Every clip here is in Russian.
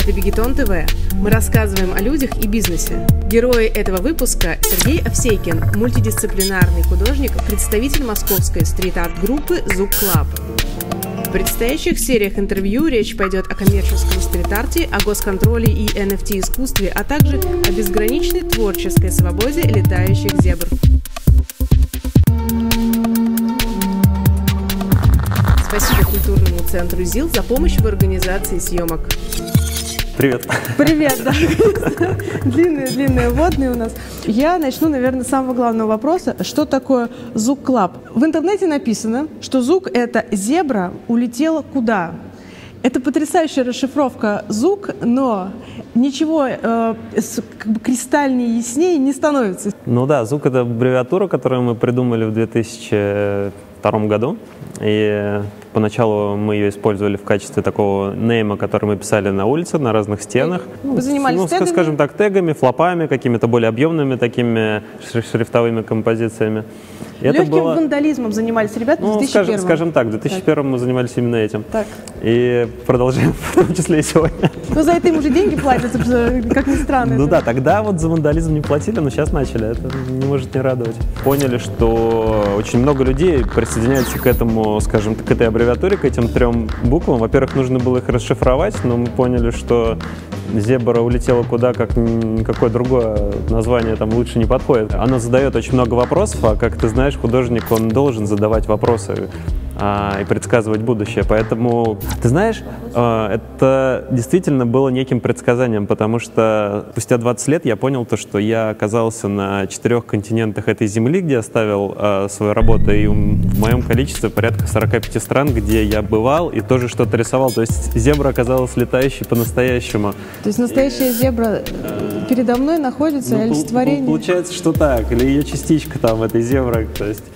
Это Бигетон ТВ. Мы рассказываем о людях и бизнесе. Герои этого выпуска – Сергей Овсейкин, мультидисциплинарный художник, представитель московской стрит-арт-группы «Зук Клаб». В предстоящих сериях интервью речь пойдет о коммерческом стрит-арте, о госконтроле и NFT-искусстве, а также о безграничной творческой свободе летающих зебр. Спасибо культурному центру ЗИЛ за помощь в организации съемок. Привет. Привет, да. Длинные вводные у нас. Я начну, наверное, с самого главного вопроса. Что такое Зук Клаб? В интернете написано, что Зук — это зебра улетела куда? Это потрясающая расшифровка Зук, но ничего кристальнее яснее не становится. Ну да, Зук — это аббревиатура, которую мы придумали в 2002 году. И поначалу мы ее использовали в качестве такого нейма, который мы писали на улице, на разных стенах. Вы занимались тегами? Скажем так, тегами, флопами, какими-то более объемными такими шрифтовыми композициями. Легким вандализмом занимались ребята в 2001. Скажем так, в 2001 мы занимались именно этим. Так. И продолжаем, в том числе и сегодня. Ну, за это им уже деньги платят, как ни странно. Ну да, тогда вот за вандализм не платили, но сейчас начали. Это не может не радовать. Поняли, что очень много людей присоединяются к этому, скажем, к этой аббревиатуре, к этим 3 буквам. Во-первых, нужно было их расшифровать, но мы поняли, что зебра улетела куда, как никакое другое название там лучше не подходит. Оно задает очень много вопросов, а как ты знаешь, художник, он должен задавать вопросы и предсказывать будущее. Поэтому, ты знаешь, это действительно было неким предсказанием, потому что спустя 20 лет я понял то, что я оказался на 4 континентах этой земли, где оставил свою работу, и в моем количестве порядка 45 стран, где я бывал и тоже что-то рисовал. То есть зебра оказалась летающей по-настоящему. То есть настоящая зебра передо мной находится, олицетворение? Получается, что так, или ее частичка там, этой зебры, то есть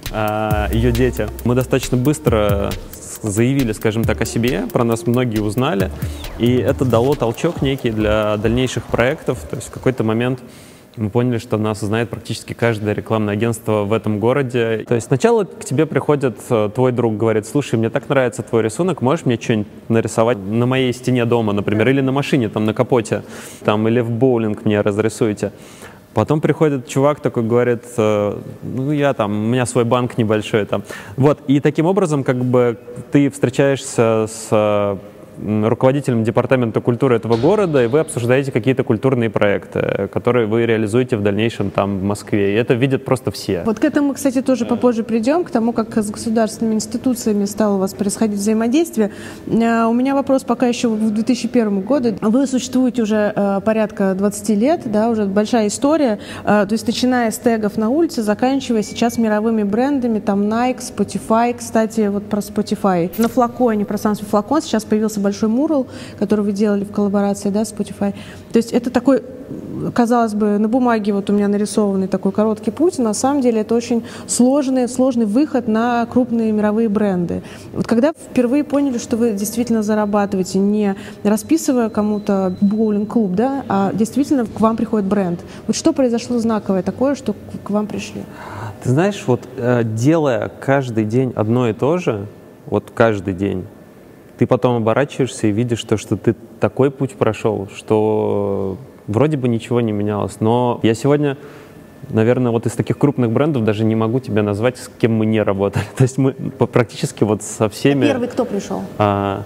ее дети. Мы достаточно быстро заявили, скажем так, о себе, про нас многие узнали, и это дало толчок некий для дальнейших проектов. То есть в какой-то момент мы поняли, что нас знает практически каждое рекламное агентство в этом городе. То есть сначала к тебе приходит твой друг, говорит: слушай, мне так нравится твой рисунок, можешь мне что-нибудь нарисовать на моей стене дома, например, или на машине, там, на капоте, там, или в боулинг мне разрисуйте. Потом приходит чувак такой, говорит: ну, я там, у меня свой банк небольшой там. Вот, и таким образом, как бы, ты встречаешься с руководителем департамента культуры этого города, и вы обсуждаете какие-то культурные проекты, которые вы реализуете в дальнейшем там в Москве. И это видят просто все. Вот к этому, кстати, тоже попозже придем, к тому, как с государственными институциями стало у вас происходить взаимодействие. У меня вопрос пока еще в 2001 году. Вы существуете уже порядка 20 лет, да, уже большая история, то есть начиная с тегов на улице, заканчивая сейчас мировыми брендами, там Nike, Spotify. Кстати, вот про Spotify. На флаконе, пространстве флакон сейчас появился большой мурал, который вы делали в коллаборации, да, с Spotify. То есть это такой, казалось бы, на бумаге вот у меня нарисованный такой короткий путь, на самом деле это очень сложный выход на крупные мировые бренды. Вот когда впервые поняли, что вы действительно зарабатываете, не расписывая кому-то боулинг-клуб, да, а действительно к вам приходит бренд. Вот что произошло знаковое такое, что к вам пришли? Ты знаешь, вот делая каждый день одно и то же, вот каждый день, ты потом оборачиваешься и видишь, что ты такой путь прошел, что вроде бы ничего не менялось. Но я сегодня, наверное, вот из таких крупных брендов даже не могу тебя назвать, с кем мы не работали. То есть мы практически вот со всеми... А первый кто пришел? Я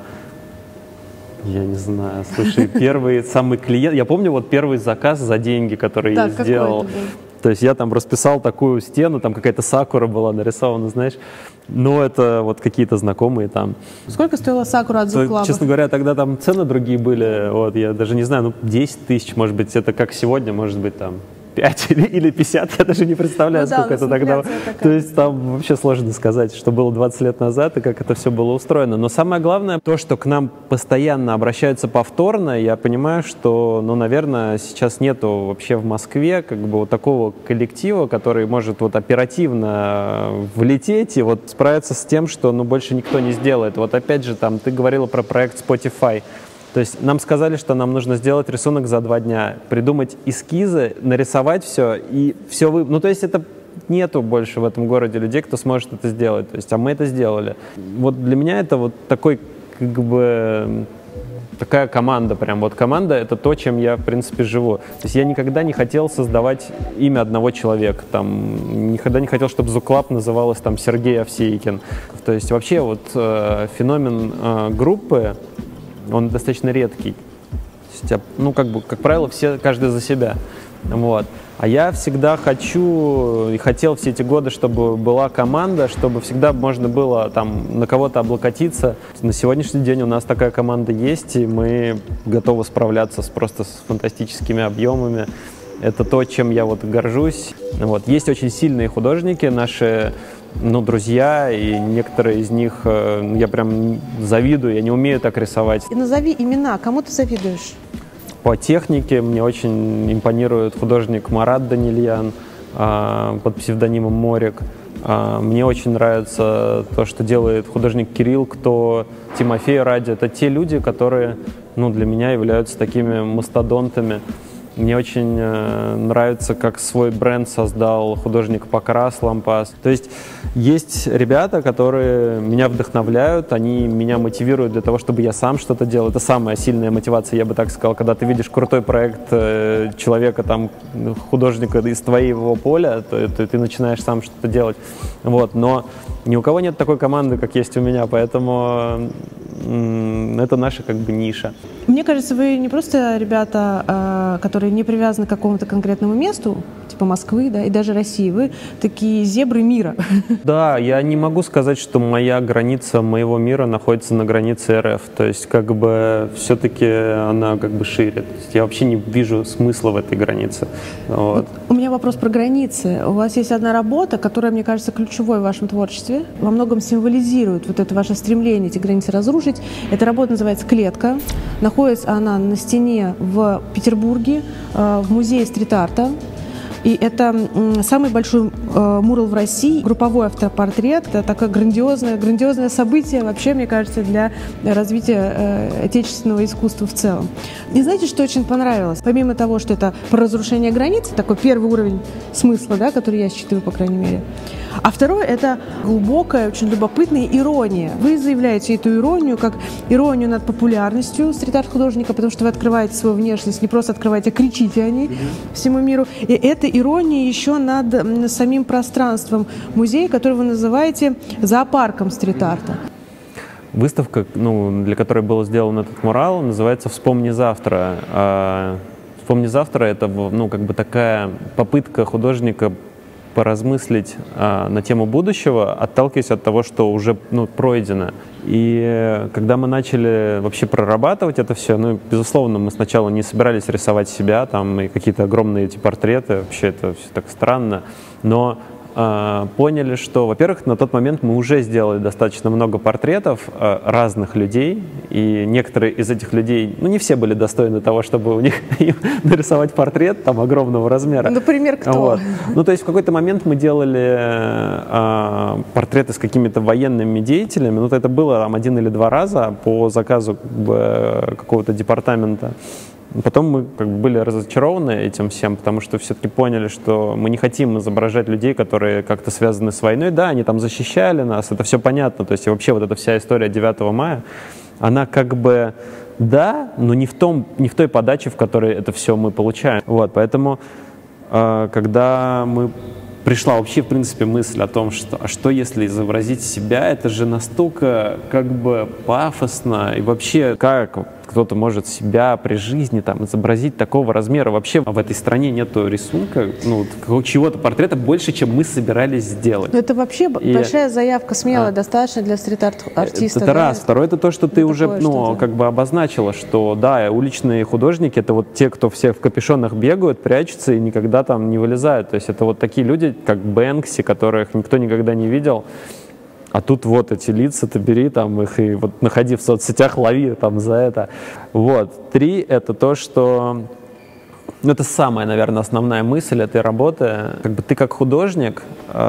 не знаю. Слушай, первый самый клиент... Я помню вот первый заказ за деньги, который я сделал. То есть я там расписал такую стену, там какая-то сакура была нарисована, знаешь. Но это вот какие-то знакомые там. Сколько стоила сакура от Зук Клаба? Честно говоря, тогда там цены другие были. Вот, я даже не знаю, 10 тысяч, может быть, это как сегодня, может быть, там 5 или 50, я даже не представляю, сколько это тогда. То есть там вообще сложно сказать, что было 20 лет назад и как это все было устроено. Но самое главное, то, что к нам постоянно обращаются повторно, я понимаю, что, наверное, сейчас нету вообще в Москве как бы вот такого коллектива, который может вот оперативно влететь и вот справиться с тем, что больше никто не сделает. Вот опять же, там, ты говорила про проект Spotify. То есть нам сказали, что нам нужно сделать рисунок за 2 дня, придумать эскизы, нарисовать все, и все вы... то есть это нету больше в этом городе людей, кто сможет это сделать. То есть, а мы это сделали. Вот для меня это вот такой, как бы, такая команда прям. Вот команда — это то, чем я, в принципе, живу. То есть я никогда не хотел создавать имя одного человека. Там, никогда не хотел, чтобы ZUK Club называлось там Сергей Овсейкин. То есть вообще вот феномен группы, он достаточно редкий. То есть, ну, как правило, каждый за себя. Вот. А я всегда хочу и хотел все эти годы, чтобы была команда, чтобы всегда можно было там на кого-то облокотиться. На сегодняшний день у нас такая команда есть, и мы готовы справляться просто с фантастическими объемами. Это то, чем я вот горжусь. Вот. Есть очень сильные художники, наши друзья, и некоторые из них я прям завидую, я не умею так рисовать. И назови имена, кому ты завидуешь? По технике мне очень импонирует художник Марат Данильян под псевдонимом Морик. Мне очень нравится то, что делает художник Кирилл, Тимофей Ради. Это те люди, которые для меня являются такими мастодонтами. Мне очень нравится, как свой бренд создал художник Покрас Лампас. То есть ребята, которые меня вдохновляют, они меня мотивируют для того, чтобы я сам что-то делал. Это самая сильная мотивация, я бы так сказал, когда ты видишь крутой проект человека, там, художника из твоего поля, то ты начинаешь сам что-то делать. Вот. Но ни у кого нет такой команды, как есть у меня, поэтому это наша ниша. Мне кажется, вы не просто ребята, которые не привязаны к какому-то конкретному месту, типа Москвы, да, и даже России. Вы такие зебры мира. Да, я не могу сказать, что моя граница моего мира находится на границе РФ. То есть все-таки она шире. То есть я вообще не вижу смысла в этой границе. Вот. У меня вопрос про границы. У вас есть одна работа, которая, мне кажется, ключевой в вашем творчестве. Во многом символизирует вот это ваше стремление эти границы разрушить. Эта работа называется «Клетка». Находится она на стене в Петербурге, в музее стрит-арта. И это самый большой мурал в России, групповой автопортрет. Это такое грандиозное событие, вообще, мне кажется, для развития отечественного искусства в целом. И знаете, что очень понравилось? Помимо того, что это про разрушение границ, такой первый уровень смысла, да, который я считаю, по крайней мере. А второе — это глубокая, очень любопытная ирония. Вы заявляете эту иронию как иронию над популярностью стрит-арт-художника, потому что вы открываете свою внешность, не просто открываете, а кричите о ней всему миру. И это ирония еще над самим пространством музея, который вы называете зоопарком стрит-арта. Выставка, для которой был сделан этот мурал, называется «Вспомни завтра». «Вспомни завтра» — это такая попытка художника поразмыслить на тему будущего, отталкиваясь от того, что уже пройдено. И когда мы начали вообще прорабатывать это все, безусловно, мы сначала не собирались рисовать себя там и какие-то огромные эти портреты, вообще это все так странно, но поняли, что, во-первых, на тот момент мы уже сделали достаточно много портретов разных людей, и некоторые из этих людей, не все были достойны того, чтобы у них нарисовать портрет там огромного размера. Например, кто? Вот. То есть в какой-то момент мы делали портреты с какими-то военными деятелями, это было там 1 или 2 раза по заказу какого-то департамента. Потом мы были разочарованы этим всем, потому что все-таки поняли, что мы не хотим изображать людей, которые как-то связаны с войной. Да, они там защищали нас, это все понятно. То есть вообще вот эта вся история 9 мая, она да, но не в той подаче, в которой это все мы получаем. Вот, поэтому, когда пришла вообще, в принципе, мысль о том, что если изобразить себя, это же настолько пафосно, и вообще как кто-то может себя при жизни там изобразить такого размера. Вообще в этой стране нету рисунка, чего-то портрета больше, чем мы собирались сделать. Это вообще большая заявка, смелая, достаточно для стрит-арт-артиста. Это раз. Второе, это то, что ты уже обозначила, что да, уличные художники — это те, кто все в капюшонах бегают, прячутся и никогда там не вылезают. То есть это такие люди, как Бэнкси, которых никто никогда не видел. А тут эти лица, ты бери там их и находи в соцсетях, лови там за это. 3 — это то, что... это самая, наверное, основная мысль этой работы. Ты как художник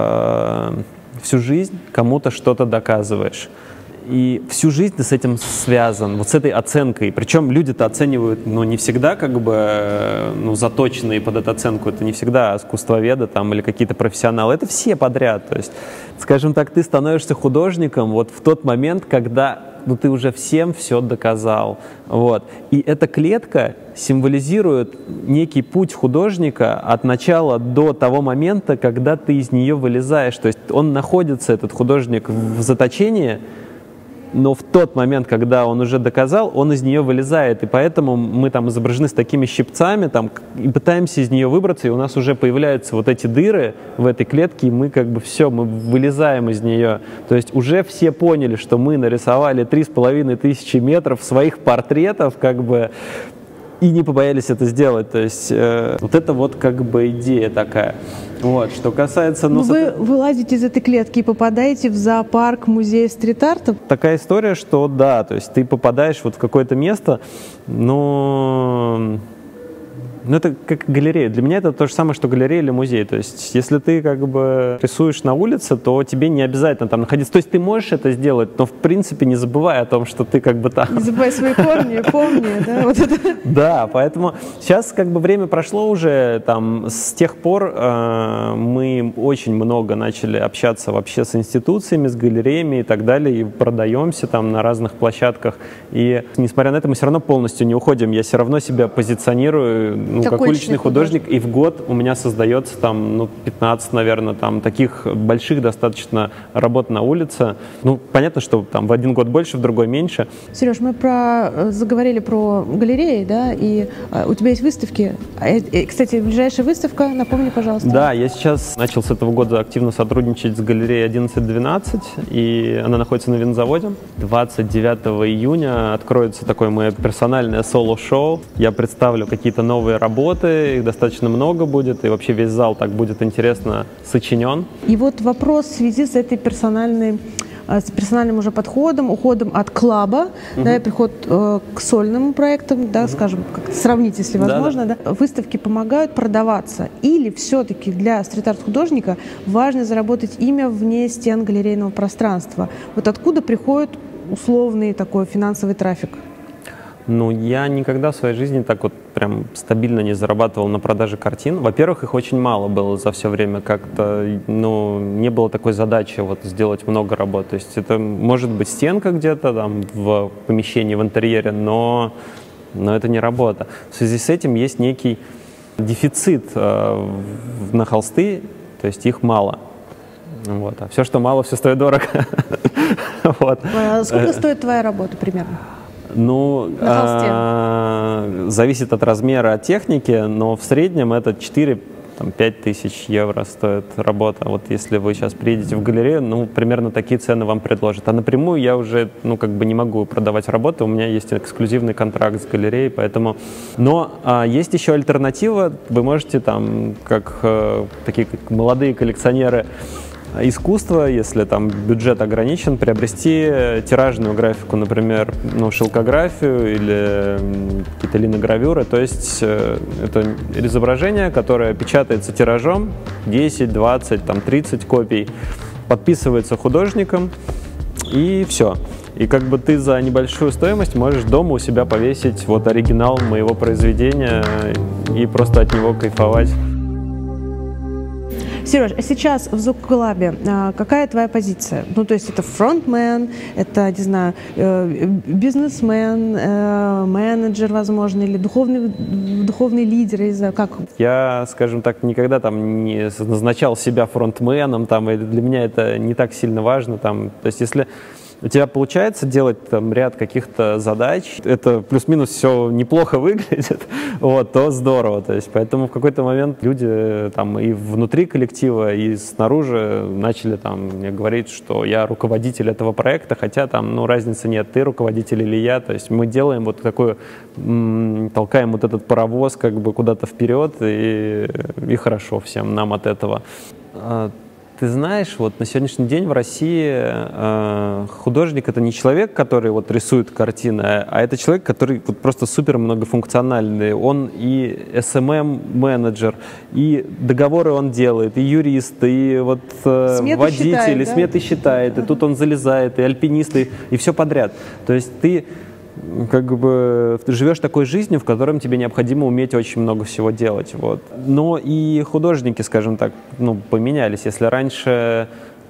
всю жизнь кому-то что-то доказываешь. И всю жизнь ты с этим связан, с этой оценкой. Причем люди-то оценивают, не всегда заточенные под эту оценку. Это не всегда искусствоведы там, или какие-то профессионалы. Это все подряд. То есть, скажем так, ты становишься художником в тот момент, когда ну, ты уже всем все доказал. Вот. И эта клетка символизирует некий путь художника от начала до того момента, когда ты из нее вылезаешь. То есть он находится, этот художник, в заточении, но в тот момент, когда он уже доказал, он из нее вылезает. И поэтому мы там изображены с такими щипцами там, и пытаемся из нее выбраться, и у нас уже появляются вот эти дыры в этой клетке, и мы как бы все, мы вылезаем из нее. То есть уже все поняли, что мы нарисовали 3500 метров своих портретов, как бы, и не побоялись это сделать. То есть вот это вот как бы идея такая. Вот, что касается... Ну, вы вылазите из этой клетки и попадаете в зоопарк музея стрит-арта? Такая история, что да, то есть ты попадаешь вот в какое-то место, но... Ну, это как галерея. Для меня это то же самое, что галерея или музей. То есть, если ты как бы рисуешь на улице, то тебе не обязательно там находиться. То есть, ты можешь это сделать, но, в принципе, не забывай о том, что ты как бы там. Не забывай свои корни, помни, да? Вот это. Да, поэтому сейчас как бы время прошло уже, там, с тех пор мы очень много начали общаться вообще с институциями, с галереями и так далее, и продаемся там на разных площадках. И, несмотря на это, мы все равно полностью не уходим. Я все равно себя позиционирую как уличный художник, и в год у меня создается там, ну, 15, наверное, там таких больших достаточно работ на улице. Ну, понятно, что там в один год больше, в другой меньше. Сереж, мы заговорили про галереи, да, и у тебя есть выставки. Кстати, ближайшая выставка, напомни, пожалуйста. Да, я сейчас начал с этого года активно сотрудничать с галереей 1112, и она находится на винзаводе. 29 июня откроется такое мое персональное соло-шоу. Я представлю какие-то новые работы, их достаточно много будет, и вообще весь зал так будет интересно сочинен. И вот вопрос в связи с этой персональным уже подходом, уходом от клаба, да, и приход к сольным проектам, да, скажем, как сравнить, если возможно, да. Выставки помогают продаваться, или все-таки для стрит-арт-художника важно заработать имя вне стен галерейного пространства? Вот откуда приходит условный такой финансовый трафик? Ну, я никогда в своей жизни так вот прям стабильно не зарабатывал на продаже картин. Во-первых, их очень мало было за все время. Как-то, ну, не было такой задачи вот сделать много работ. То есть это может быть стенка где-то там в помещении, в интерьере, но это не работа. В связи с этим есть некий дефицит на холсты, то есть их мало. Вот. А все, что мало, все стоит дорого. Сколько стоит твоя работа примерно? Ну, зависит от размера, от техники, но в среднем это 4-5 тысяч евро стоит работа. Вот если вы сейчас приедете в галерею, ну, примерно такие цены вам предложат. А напрямую я уже, ну, как бы не могу продавать работы, у меня есть эксклюзивный контракт с галереей, поэтому... Но есть еще альтернатива, вы можете там, такие как молодые коллекционеры искусства, если там бюджет ограничен, приобрести тиражную графику, например, ну, шелкографию или какие-то линогравюры. То есть это изображение, которое печатается тиражом 10, 20, там, 30 копий, подписывается художником, и все. И как бы ты за небольшую стоимость можешь дома у себя повесить вот оригинал моего произведения и просто от него кайфовать. Сереж, а сейчас в Зук-клабе какая твоя позиция? Ну, то есть это фронтмен, это, не знаю, бизнесмен, менеджер, возможно, или духовный лидер, не знаю, как? Я, скажем так, никогда там не назначал себя фронтменом, там, и для меня это не так сильно важно. Там, то есть если у тебя получается делать там ряд каких-то задач, это плюс-минус все неплохо выглядит, вот, то здорово. То есть, поэтому в какой-то момент люди там и внутри коллектива, и снаружи начали там мне говорить, что я руководитель этого проекта, хотя там, ну, разницы нет, ты руководитель или я. То есть мы делаем вот такую, толкаем вот этот паровоз как бы куда-то вперед, и хорошо всем нам от этого. Ты знаешь, вот на сегодняшний день в России художник — это не человек, который вот рисует картины, а это человек, который вот просто супер многофункциональный. Он и SMM-менеджер, и договоры он делает, и юрист, и вот водитель, считает, и сметы считает, и тут он залезает, и альпинист, и все подряд. То есть ты как бы живешь такой жизнью, в которой тебе необходимо уметь очень много всего делать. Вот. Но и художники, скажем так, ну, поменялись. Если раньше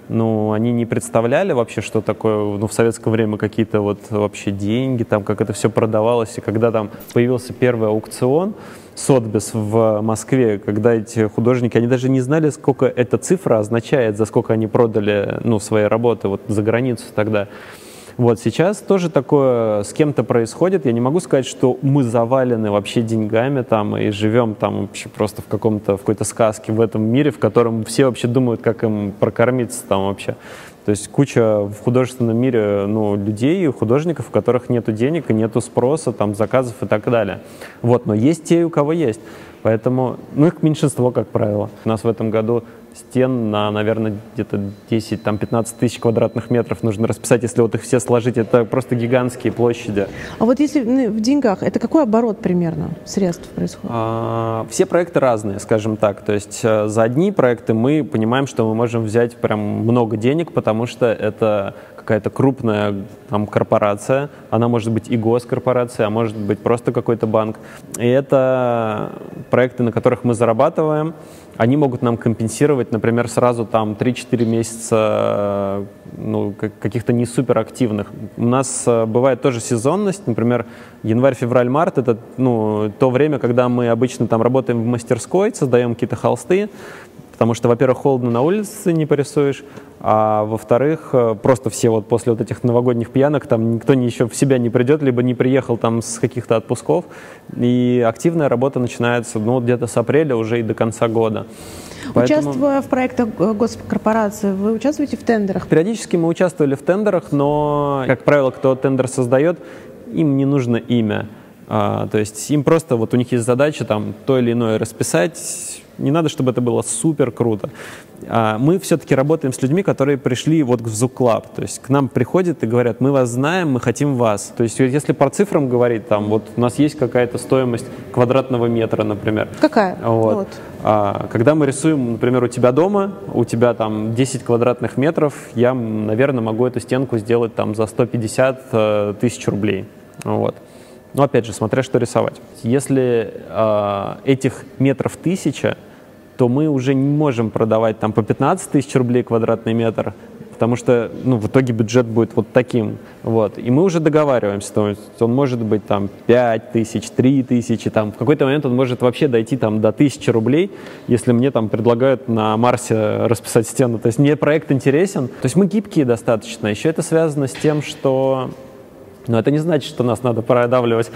ну, они не представляли вообще, что такое, ну, в советское время какие-то вот вообще деньги, там, как это все продавалось. И когда там появился первый аукцион Сотбис в Москве, когда эти художники, они даже не знали, сколько эта цифра означает, за сколько они продали, ну, свои работы вот за границу тогда. Вот сейчас тоже такое с кем-то происходит. Я не могу сказать, что мы завалены вообще деньгами там и живем там вообще просто в какой-то сказке в этом мире, в котором все вообще думают, как им прокормиться там вообще. То есть куча в художественном мире, ну, людей, художников, у которых нету денег и нету спроса, там, заказов и так далее. Вот, но есть те, у кого есть. Поэтому, ну, их меньшинство, как правило. У нас в этом году стен на, наверное, где-то 10-15 тысяч квадратных метров нужно расписать. Если вот их все сложить, это просто гигантские площади. А вот если в деньгах, это какой оборот примерно средств происходит? Все проекты разные, скажем так. То есть за одни проекты мы понимаем, что мы можем взять прям много денег, потому что это какая-то крупная там корпорация, она может быть и госкорпорация, а может быть просто какой-то банк. И это проекты, на которых мы зарабатываем, они могут нам компенсировать, например, сразу там 3-4 месяца, ну, каких-то не суперактивных. У нас бывает тоже сезонность, например, январь, февраль, март — это, ну, то время, когда мы обычно там работаем в мастерской, создаем какие-то холсты, потому что, во-первых, холодно на улице, не порисуешь, а во-вторых, просто все вот после вот этих новогодних пьянок, там никто еще в себя не придет, либо не приехал там с каких-то отпусков, и активная работа начинается, ну, где-то с апреля уже и до конца года. Поэтому... Участвуя в проектах госкорпорации, вы участвуете в тендерах? Периодически мы участвовали в тендерах, но, как правило, кто тендер создает, им не нужно имя. То есть им просто, вот у них есть задача там то или иное расписать, не надо, чтобы это было супер круто. Мы все-таки работаем с людьми, которые пришли вот в Zouk Club, то есть к нам приходят и говорят: мы вас знаем, мы хотим вас. То есть если по цифрам говорить, там вот у нас есть какая-то стоимость квадратного метра, например. Какая? Вот. Когда мы рисуем, например, у тебя дома, у тебя там 10 квадратных метров, я, наверное, могу эту стенку сделать там за 150 тысяч рублей. Вот. Но опять же, смотря что рисовать. Если этих метров 1000, то мы уже не можем продавать там по 15 тысяч рублей квадратный метр, потому что, ну, в итоге бюджет будет вот таким. Вот. И мы уже договариваемся, то есть он может быть там 5 тысяч, 3 тысячи, там, в какой-то момент он может вообще дойти там до 1000 рублей, если мне там предлагают на Марсе расписать стену. То есть мне проект интересен. То есть мы гибкие достаточно. Еще это связано с тем, что... Но это не значит, что нас надо продавливать.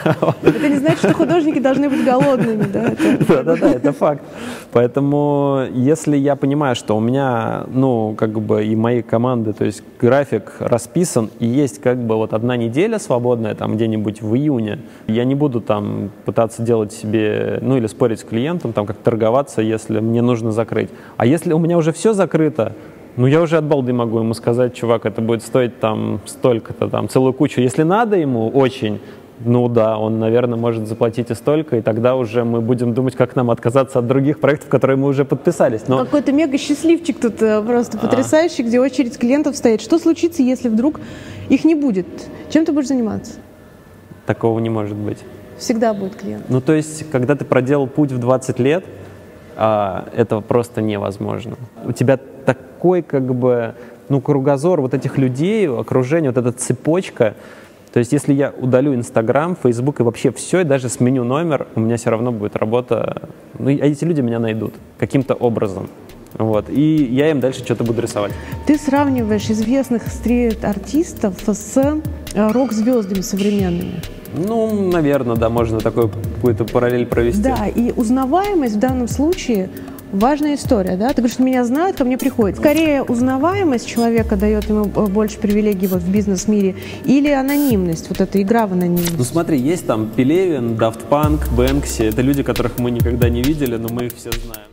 Это не значит, что художники должны быть голодными, да? Да-да-да, это факт. Поэтому, если я понимаю, что у меня, ну, как бы и моей команды, то есть график расписан, и есть как бы вот одна неделя свободная, там где-нибудь в июне, я не буду там пытаться делать себе, ну, или спорить с клиентом, там как торговаться, если мне нужно закрыть. А если у меня уже все закрыто, ну, я уже от балды могу ему сказать: чувак, это будет стоить там столько-то, там, целую кучу. Если надо ему очень, ну да, он, наверное, может заплатить и столько, и тогда уже мы будем думать, как нам отказаться от других проектов, которые мы уже подписались. Но... Какой-то мега-счастливчик тут просто потрясающий, где очередь клиентов стоит. Что случится, если вдруг их не будет? Чем ты будешь заниматься? Такого не может быть. Всегда будет клиент. Ну, то есть, когда ты проделал путь в 20 лет, это просто невозможно. У тебя такой, как бы, ну, кругозор вот этих людей, окружение, вот эта цепочка. То есть, если я удалю Инстаграм, Фейсбук и вообще все, и даже сменю номер, у меня все равно будет работа. Ну, и эти люди меня найдут каким-то образом. Вот. И я им дальше что-то буду рисовать. Ты сравниваешь известных стрит-артистов с рок-звездами современными. Ну, наверное, да, можно такую какую-то параллель провести. Да, и узнаваемость в данном случае важная история, да? Ты говоришь, что меня знают, ко мне приходят. Скорее, узнаваемость человека дает ему больше привилегий вот в бизнес-мире, или анонимность, вот эта игра в анонимность? Ну смотри, есть там Пелевин, Daft Punk, Бэнкси, это люди, которых мы никогда не видели, но мы их все знаем.